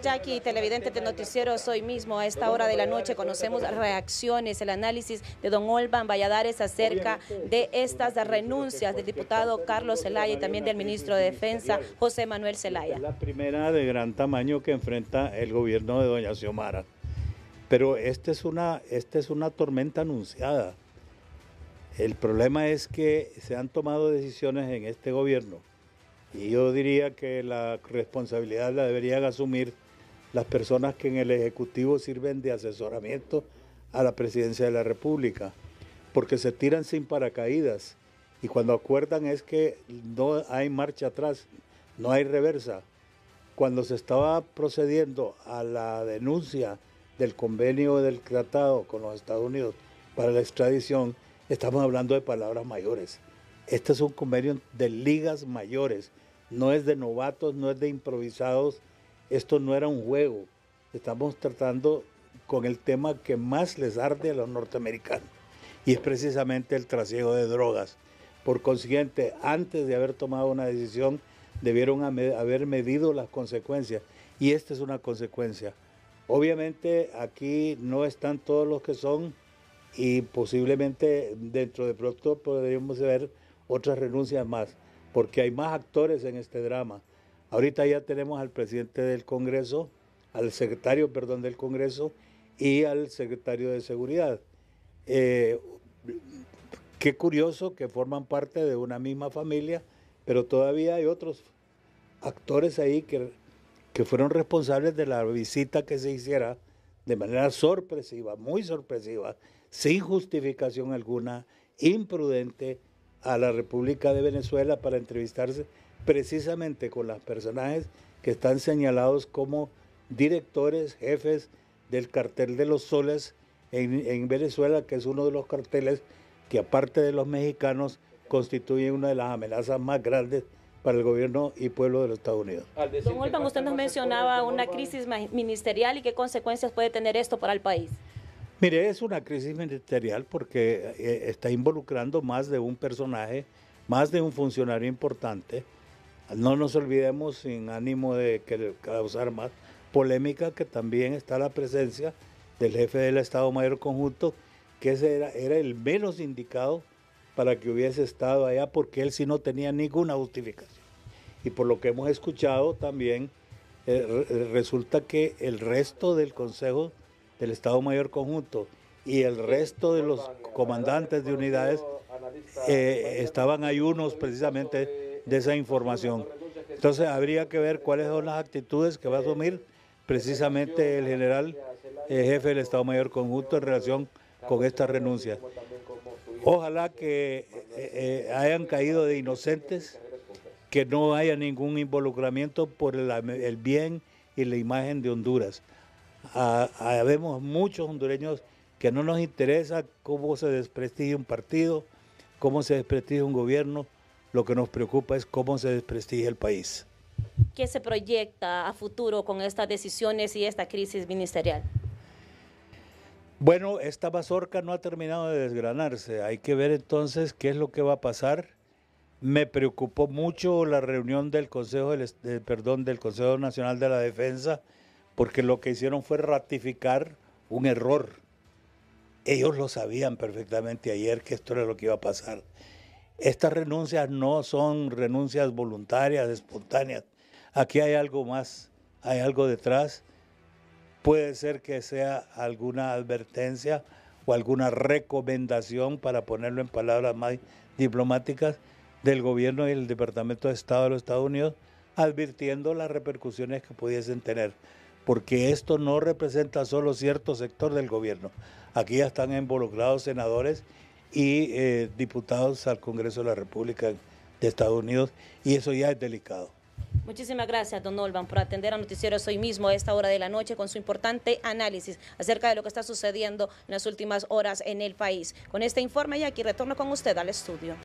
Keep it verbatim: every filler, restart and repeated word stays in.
Jackie, televidente de Noticieros Hoy Mismo. A esta hora de la noche conocemos reacciones, el análisis de don Olvan Valladares acerca de estas renuncias del diputado Carlos Zelaya y también del ministro de Defensa, José Manuel Zelaya. Es la primera de gran tamaño que enfrenta el gobierno de doña Xiomara. Pero esta es una, esta es una tormenta anunciada. El problema es que se han tomado decisiones en este gobierno y yo diría que la responsabilidad la deberían asumir las personas que en el Ejecutivo sirven de asesoramiento a la Presidencia de la República, porque se tiran sin paracaídas y cuando acuerdan es que no hay marcha atrás, no hay reversa. Cuando se estaba procediendo a la denuncia del convenio del tratado con los Estados Unidos para la extradición, estamos hablando de palabras mayores. Este es un convenio de ligas mayores, no es de novatos, no es de improvisados, esto no era un juego. Estamos tratando con el tema que más les arde a los norteamericanos y es precisamente el trasiego de drogas. Por consiguiente, antes de haber tomado una decisión, debieron haber medido las consecuencias y esta es una consecuencia. Obviamente aquí no están todos los que son y posiblemente dentro de pronto podríamos ver otras renuncias más, porque hay más actores en este drama. Ahorita ya tenemos al presidente del Congreso, al secretario, perdón, del Congreso y al secretario de Seguridad. Eh, qué curioso que forman parte de una misma familia, pero todavía hay otros actores ahí que, que fueron responsables de la visita que se hiciera de manera sorpresiva, muy sorpresiva, sin justificación alguna, imprudente, a la República de Venezuela para entrevistarse precisamente con los personajes que están señalados como directores, jefes del cartel de los soles en, en Venezuela, que es uno de los carteles que aparte de los mexicanos constituye una de las amenazas más grandes para el gobierno y pueblo de los Estados Unidos. Don Olvan, usted nos mencionaba una crisis ministerial y qué consecuencias puede tener esto para el país. Mire, es una crisis ministerial porque eh, está involucrando más de un personaje, más de un funcionario importante. No nos olvidemos, sin ánimo de que causar más polémica, que también está la presencia del jefe del Estado Mayor Conjunto, que ese era, era el menos indicado para que hubiese estado allá, porque él sí no tenía ninguna justificación. Y por lo que hemos escuchado también, eh, resulta que el resto del Consejo del Estado Mayor Conjunto y el resto de los comandantes de unidades eh, estaban ayunos precisamente de esa información. Entonces habría que ver cuáles son las actitudes que va a asumir precisamente el general eh, jefe del Estado Mayor Conjunto en relación con esta renuncia. Ojalá que eh, eh, hayan caído de inocentes, que no haya ningún involucramiento por el, el bien y la imagen de Honduras. Habemos muchos hondureños que no nos interesa cómo se desprestigia un partido, cómo se desprestigia un gobierno, lo que nos preocupa es cómo se desprestigia el país. ¿Qué se proyecta a futuro con estas decisiones y esta crisis ministerial? Bueno, esta mazorca no ha terminado de desgranarse, hay que ver entonces qué es lo que va a pasar. Me preocupó mucho la reunión del Consejo, del, de, perdón, del Consejo Nacional de la Defensa, porque lo que hicieron fue ratificar un error. Ellos lo sabían perfectamente ayer que esto era lo que iba a pasar. Estas renuncias no son renuncias voluntarias, espontáneas. Aquí hay algo más, hay algo detrás. Puede ser que sea alguna advertencia o alguna recomendación, para ponerlo en palabras más diplomáticas, del gobierno y el Departamento de Estado de los Estados Unidos, advirtiendo las repercusiones que pudiesen tener. Porque esto no representa solo cierto sector del gobierno. Aquí ya están involucrados senadores y eh, diputados al Congreso de la República de Estados Unidos y eso ya es delicado. Muchísimas gracias, don Olvan, por atender a Noticieros Hoy Mismo a esta hora de la noche con su importante análisis acerca de lo que está sucediendo en las últimas horas en el país. Con este informe, y aquí retorno con usted al estudio.